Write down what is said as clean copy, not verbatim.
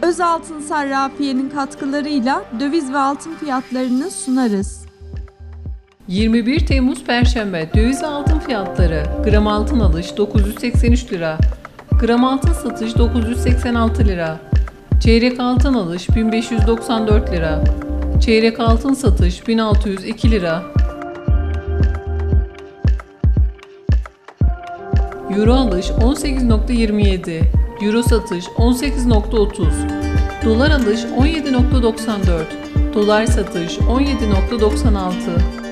Özaltın Sarrafiye'nin katkılarıyla döviz ve altın fiyatlarını sunarız. 21 Temmuz Perşembe döviz ve altın fiyatları: gram altın alış 983 lira, gram altın satış 986 lira, çeyrek altın alış 1594 lira, çeyrek altın satış 1602 lira. Euro alış 18.27, Euro satış 18.30, dolar alış 17.94, dolar satış 17.96.